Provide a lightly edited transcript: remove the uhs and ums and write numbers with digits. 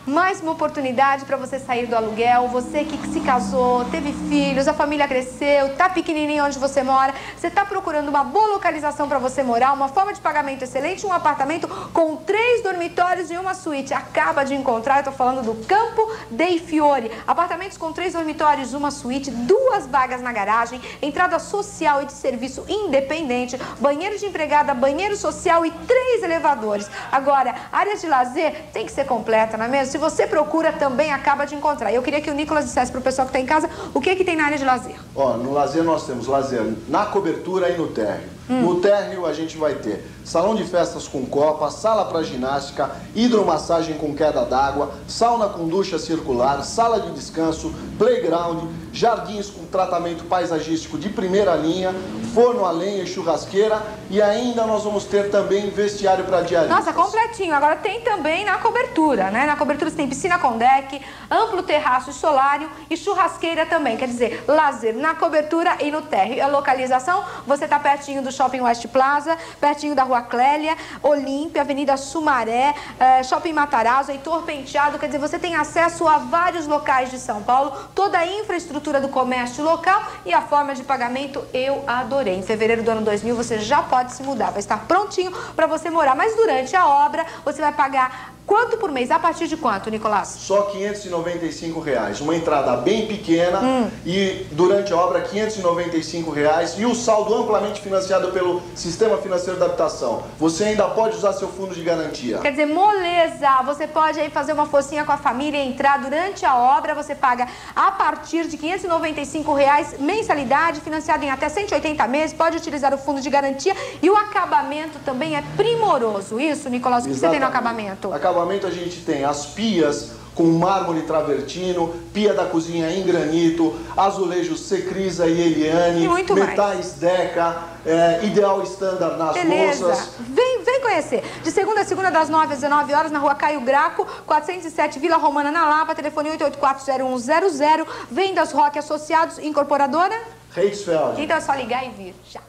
mais uma oportunidade para você sair do aluguel. Você que se casou, teve filhos, a família cresceu, tá pequenininho onde você mora, você tá procurando uma boa localização para você morar, uma forma de pagamento excelente, um apartamento com 3 dormitórios e uma suíte. Acaba de encontrar, eu tô falando do Campo dei Fiori. Apartamentos com 3 dormitórios, uma suíte, 2 vagas na garagem, entrada social e de serviço independente, banheiro de empregada, banheiro social e 3 elevadores. Agora, área de lazer tem que ser completa, não é mesmo? Se você procura, também acaba de encontrar. Eu queria que o Nicolas dissesse pro pessoal que tá em casa o que tem na área de lazer. Ó, no lazer nós temos lazer na cobertura e no térreo. No térreo a gente vai ter salão de festas com copa, sala para ginástica, hidromassagem com queda d'água, sauna com ducha circular, sala de descanso, playground, jardins com tratamento paisagístico de primeira linha, forno a lenha e churrasqueira, e ainda nós vamos ter também vestiário para diaristas. Nossa, completinho. Agora tem também na cobertura, né? Na cobertura você tem piscina com deck, amplo terraço e solário e churrasqueira também. Quer dizer, lazer na cobertura e no térreo. A localização, você tá pertinho do Shopping West Plaza, pertinho da Rua Clélia, Olímpia, Avenida Sumaré, Shopping Matarazzo, Heitor Penteado. Quer dizer, você tem acesso a vários locais de São Paulo, toda a infraestrutura do comércio local e a forma de pagamento eu adorei. Em fevereiro do ano 2000 você já pode se mudar, vai estar prontinho para você morar. Mas durante a obra você vai pagar quanto por mês? A partir de quanto, Nicolás? Só R$ 595. Uma entrada bem pequena e durante a obra R$ 595 e o saldo amplamente financiado pelo Sistema Financeiro da Habitação. Você ainda pode usar seu fundo de garantia. Quer dizer, moleza, você pode aí fazer uma forcinha com a família e entrar durante a obra. Você paga a partir de R$ 595 mensalidade, financiado em até 180 meses, pode utilizar o fundo de garantia e o acabamento também é primoroso. Isso, Nicolás, o que você tem no acabamento? Acabamento a gente tem as pias com mármore travertino, pia da cozinha em granito, azulejos Secrisa e Eliane, metais Deca, ideal standard nas louças. Vem conhecer. De segunda a segunda, das 9 às 19 horas, na Rua Caio Graco, 407 Vila Romana, na Lapa, telefone 884-0100, Vendas Roque Associados, incorporadora? Reichsfeld. Então é só ligar e vir já.